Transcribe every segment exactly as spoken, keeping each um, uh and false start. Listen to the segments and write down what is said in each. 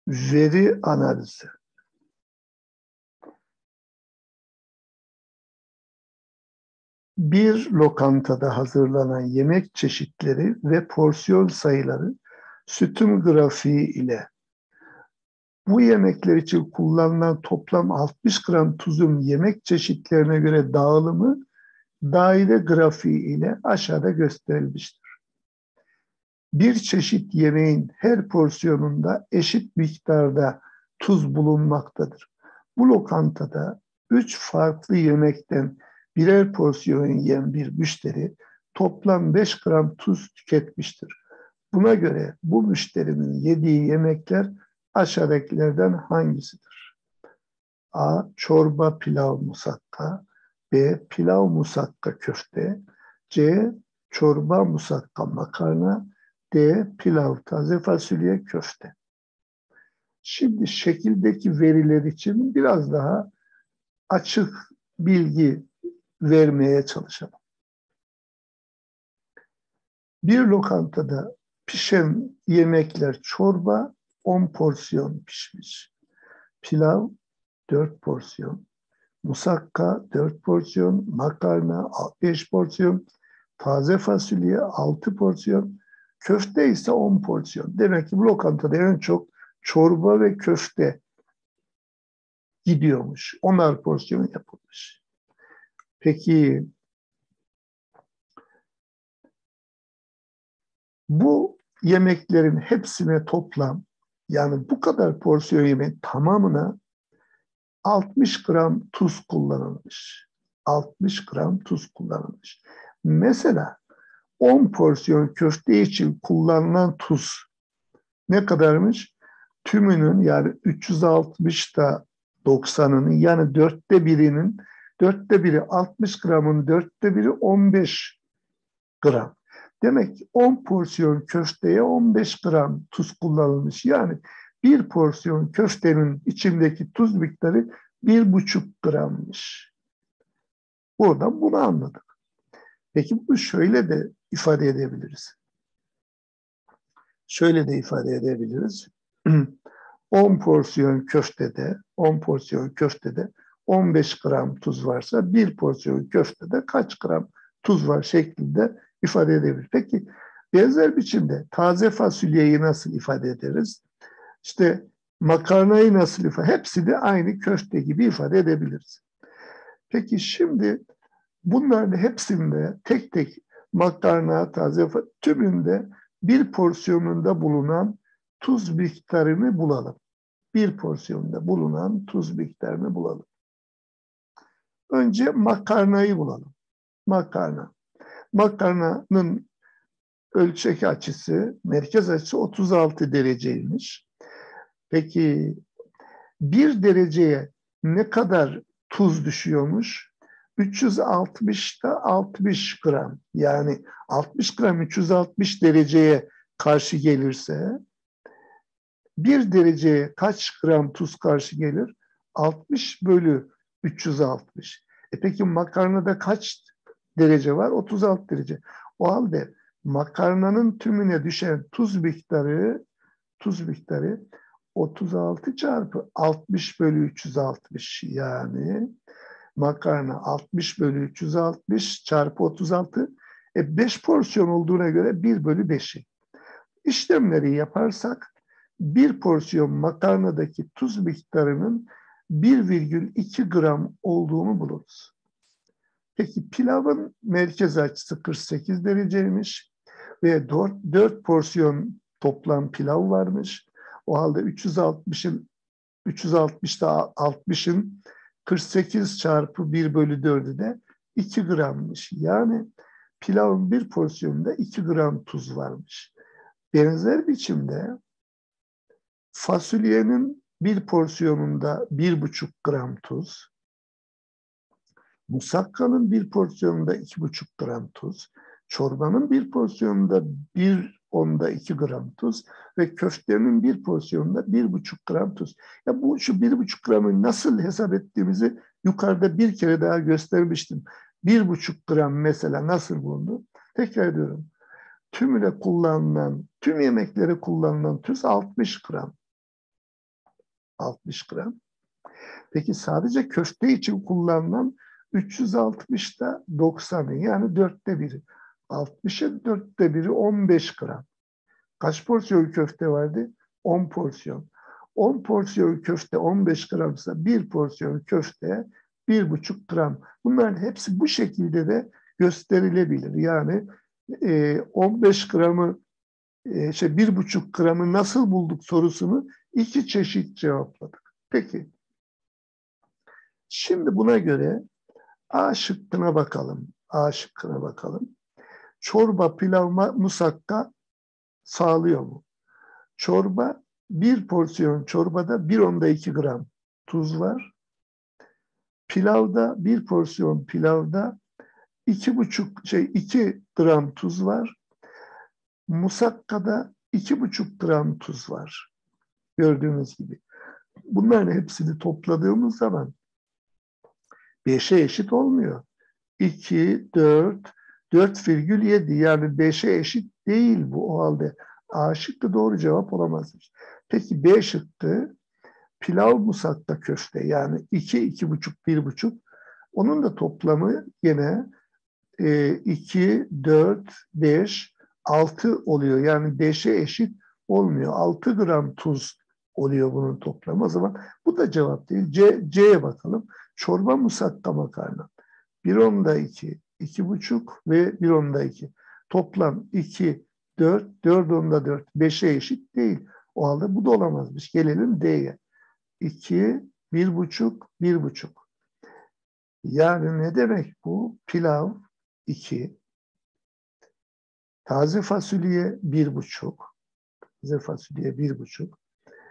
Veri analizi. Bir lokantada hazırlanan yemek çeşitleri ve porsiyon sayıları sütun grafiği ile bu yemekler için kullanılan toplam altmış gram tuzun yemek çeşitlerine göre dağılımı daire grafiği ile aşağıda gösterilmiştir. Bir çeşit yemeğin her porsiyonunda eşit miktarda tuz bulunmaktadır. Bu lokantada üç farklı yemekten birer porsiyon yiyen bir müşteri toplam beş gram tuz tüketmiştir. Buna göre bu müşterinin yediği yemekler aşağıdakilerden hangisidir? A. Çorba, pilav, musakka. B. Pilav, musakka, köfte. C. Çorba, musakka, makarna. D. Pilav, taze fasulye, köfte. Şimdi şekildeki veriler için biraz daha açık bilgi vermeye çalışalım. Bir lokantada pişen yemekler çorba on porsiyon pişmiş. Pilav dört porsiyon. Musakka dört porsiyon. Makarna beş porsiyon. Taze fasulye altı porsiyon. Köfte ise on porsiyon. Demek ki bu lokantada en çok çorba ve köfte gidiyormuş. onar porsiyon yapılmış. Peki bu yemeklerin hepsine toplam, yani bu kadar porsiyon yemeğin tamamına altmış gram tuz kullanılmış. altmış gram tuz kullanılmış. Mesela on porsiyon köfte için kullanılan tuz ne kadarmış? Tümünün, yani üç yüz altmışta doksanının, yani dörtte birinin, dörtte biri altmış gramın dörtte biri on beş gram. Demek ki on porsiyon köfteye on beş gram tuz kullanılmış. Yani bir porsiyon köftenin içindeki tuz miktarı bir buçuk grammış. Buradan bunu anladık. Peki bunu şöyle de ifade edebiliriz. Şöyle de ifade edebiliriz. on porsiyon köftede, on porsiyon köftede on beş gram tuz varsa bir porsiyon köftede kaç gram tuz var şeklinde ifade edebiliriz. Peki benzer biçimde taze fasulyeyi nasıl ifade ederiz? İşte makarnayı nasıl ifade ederiz? Hepsi de aynı köfte gibi ifade edebiliriz. Peki şimdi bunların hepsinde tek tek makarna, taze fasulye tümünde bir porsiyonunda bulunan tuz miktarını bulalım. Bir porsiyonda bulunan tuz miktarını bulalım. Önce makarnayı bulalım. Makarna. Makarnanın ölçek açısı, merkez açısı otuz altı dereceymiş. Peki bir dereceye ne kadar tuz düşüyormuş? üç yüz altmışta altmış gram. Yani altmış gram üç yüz altmış dereceye karşı gelirse bir dereceye kaç gram tuz karşı gelir? altmış bölü üç yüz altmış. E peki makarnada kaç derece var? otuz altı derece. O halde makarnanın tümüne düşen tuz miktarı tuz miktarı otuz altı çarpı altmış bölü üç yüz altmış, yani makarna altmış bölü üç yüz altmış çarpı otuz altı, e beş porsiyon olduğuna göre bir bölü beşi. İşlemleri yaparsak bir porsiyon makarnadaki tuz miktarının bir virgül iki gram olduğunu buluruz. Peki pilavın merkez açısı kırk sekiz dereceymiş ve dört porsiyon toplam pilav varmış. O halde üç yüz altmışın üç yüz altmışta altmışın kırk sekiz çarpı bir bölü dördü de iki grammış. Yani pilavın bir porsiyonunda iki gram tuz varmış. Benzer biçimde fasulyenin bir porsiyonunda bir buçuk gram tuz, musakkanın bir porsiyonunda iki buçuk gram tuz, çorbanın bir porsiyonunda bir onda iki gram tuz ve köftenin bir porsiyonunda bir buçuk gram tuz. Ya bu şu bir buçuk gramı nasıl hesap ettiğimizi yukarıda bir kere daha göstermiştim. Bir buçuk gram mesela nasıl bulundu? Tekrar ediyorum. Tümüne kullanılan, tüm yemeklere kullanılan tuz altmış gram. altmış gram. Peki sadece köfte için kullanılan üç yüz altmış da doksanı, yani dörtte biri. altmışın dörtte biri on beş gram. Kaç porsiyon köfte vardı? on porsiyon. on porsiyon köfte on beş gramsa bir porsiyon köfte bir buçuk gram. Bunların hepsi bu şekilde de gösterilebilir. Yani e, on beş gramı, e, şey bir buçuk gramı nasıl bulduk sorusunu iki çeşit cevapladık. Peki, şimdi buna göre A şıkkına bakalım. A şıkkına bakalım. Çorba, pilav, musakka sağlıyor mu? Çorba, bir porsiyon çorbada bir onda iki gram tuz var. Pilavda, bir porsiyon pilavda iki buçuk şey iki gram tuz var. Musakkada iki buçuk gram tuz var. Gördüğünüz gibi. Bunların hepsini topladığımız zaman beşe eşit olmuyor. iki, dört, dört virgül yedi, yani beşe eşit değil bu o halde. A şıkkı doğru cevap olamazmış. Peki B şıkkı pilav, musakka, köfte, yani iki, iki buçuk, bir buçuk. Onun da toplamı yine e, iki, dört, beş, altı oluyor. Yani beşe eşit olmuyor. altı gram tuz oluyor bunun toplamı. O zaman bu da cevap değil. C, C'ye bakalım. Çorba, musakka, makarna. bir onda iki, iki buçuk ve bir onda iki. Toplam iki, dört, dört onda dört. beşe eşit değil. O halde bu da olamazmış. Gelelim D'ye. iki, bir buçuk, bir buçuk. Yani ne demek bu? Pilav iki, taze fasulye bir buçuk, taze fasulye bir buçuk,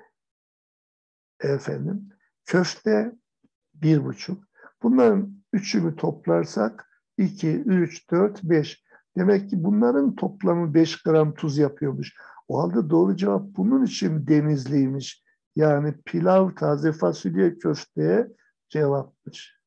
efendim, köfte bir buçuk. Bunların üçünü toplarsak iki, üç, dört, beş. Demek ki bunların toplamı beş gram tuz yapıyormuş. O halde doğru cevap bunun için Denizli'ymiş. Yani pilav, taze fasulye, köfteye cevapmış.